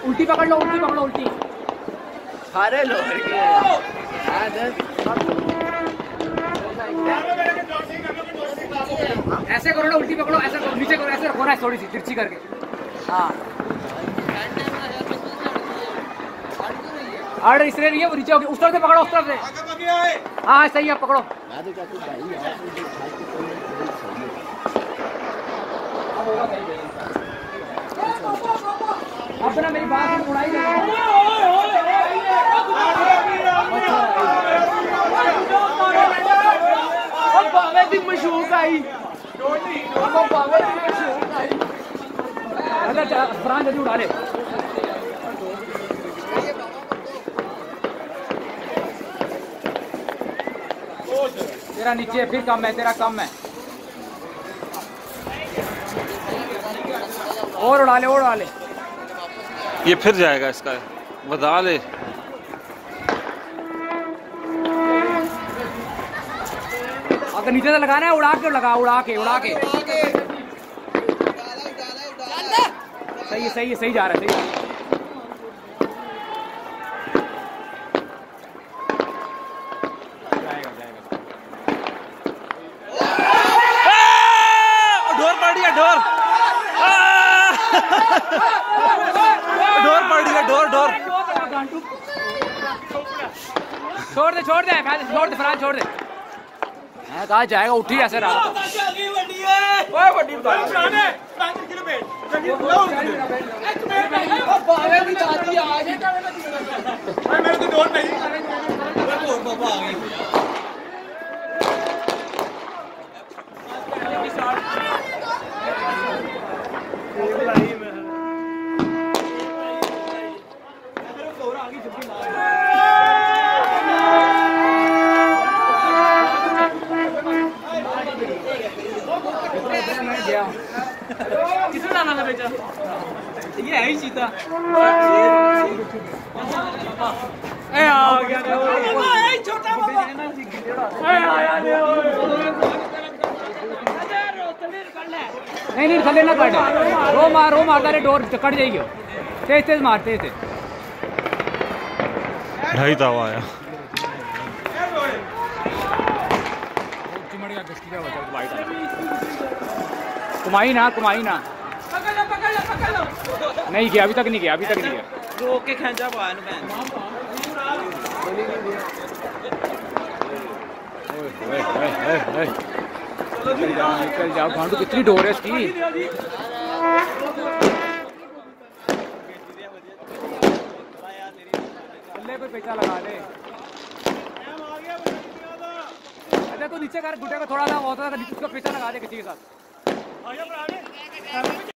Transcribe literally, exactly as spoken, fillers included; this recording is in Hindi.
उल्टी पकड़ लो, उल्टी पकड़ो, उल्टी सारे लोग ऐसे करो ना, उल्टी पकड़ो, ऐसे करो, नीचे करो, ऐसे रखो ना थोड़ी सी तिरछी करके। हाँ अरे इसलिए नहीं है वो नीचे होगी, उस तरफ से पकड़ो, उस तरफ से। हाँ सही है, पकड़ो। अब ना मेरी बात उड़ाई मशहूर आई फरहान जल्दी उड़ा ले। तेरा नीचे फिर कम है, तेरा कम है। और उड़ा ले, और उड़ा ले। ये फिर जाएगा, इसका बता ले। अगर नीचे से लगाना है उड़ा के लगा, उड़ा के उड़ा के। सही है, सही है, सही जा रहा है, सही। जाएगा जाएगा। ढोर पड़ रही है, ढोर ढोर पड़ रही है, ढोर ढोर। छोड़ दे, छोड़ दे, छोड़ दे फरहान, छोड़ दे। मैं कहा जाएगा, उठी ऐसे रहा। किसने डाला था बेचा? ये है ही चीता। ए आ गया ए छोटा बाबा। ए आया ने। नहीं नहीं थले ना काट, रो मार, रो मारता रे, डोर कट जाएगी। तेज तेज मार, तेज तेज। ढाई तावा आया। कुमाई ना, कुमाई ना। नहीं किया अभी तक, नहीं किया अभी तक, नहीं किया। रोक के खींचा पाया ना निकल जाओ, भांडू कितनी डोर है इसकी। अल्ले कोई पैसा लगा ले। अच्छा तो नीचे कर, गुटे को थोड़ा सा होता है, उसको पैसा लगा दे किसी के साथ।